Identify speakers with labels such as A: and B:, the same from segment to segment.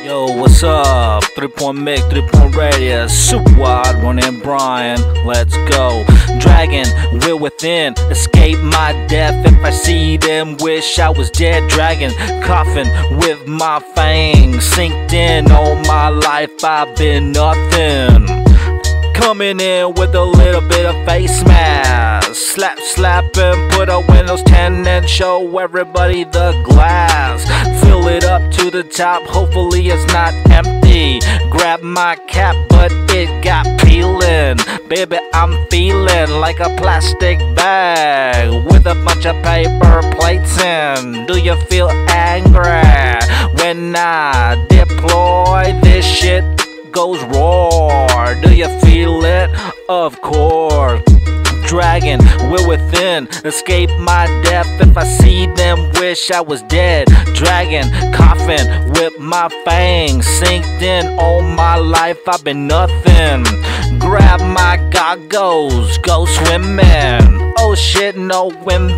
A: Yo, what's up? 3-Point Mick, 3-Point Radius, Super Wild, Ron and Brian, let's go. Dragon, will within, escape my death. If I see them, wish I was dead. Dragon, coffin with my fangs synced in. All my life I've been nothing. Coming in with a little bit of face mask. Slap and put a Windows 10 and show everybody the glass. Fill it up to the top, hopefully it's not empty. Grab my cap, but it got peeling. Baby, I'm feeling like a plastic bag with a bunch of paper plates in. Do you feel angry when I deploy this shit? Goes roar. Do you feel it? Of course. Dragon, will within, escape my death. If I see them, wish I was dead. Dragon, coffin with my fangs synced in. All my life I've been nothing. Grab my goggles, go swimming. Oh shit, no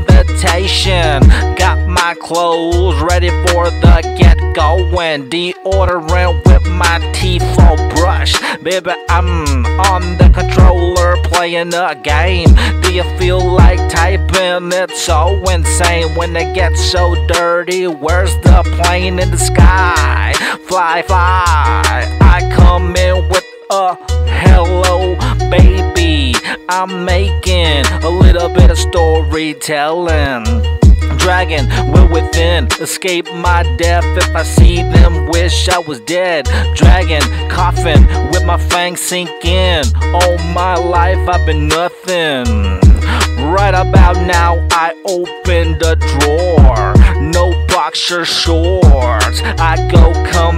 A: invitation. Got my clothes ready for the get-going. Deodorant with my teeth all brushed. Baby, I'm on the controller playing a game. Do you feel like typing? It's so insane when it gets so dirty. Where's the plane in the sky? Fly, fly. I come in with a hello, baby. I'm making a little bit of storytelling. Dragon, will within, escape my death. If I see them, wish I was dead. Dragon, coffin with my fangs sink in. All my life I've been nothing. Right about now I open the drawer. No boxer shorts, I go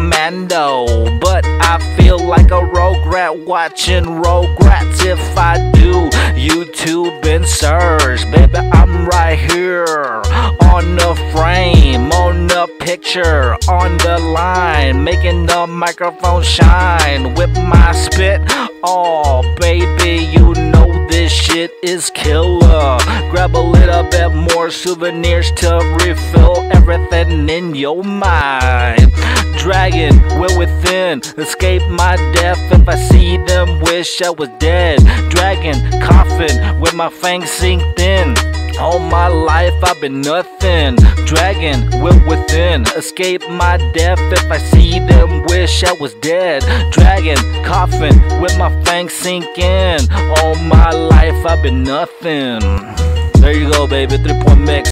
A: commando. But I feel like a Rugrat watching Rugrats. If I do YouTube and search, baby, I'm right here on the frame, on the picture, on the line, making the microphone shine with my spit. Oh baby, you know this shit is killer. Grab a little bit more souvenirs to refill everything in your mind. Dragon, will within, escape my death. If I see them, wish I was dead. Dragon, coffin with my fangs synced in. All my life I've been nothing. Dragon, will within, escape my death. If I see them, wish I was dead. Dragon, coffin with my fangs sink in. All my life I've been nothing. There you go, baby. 3-Point Mix.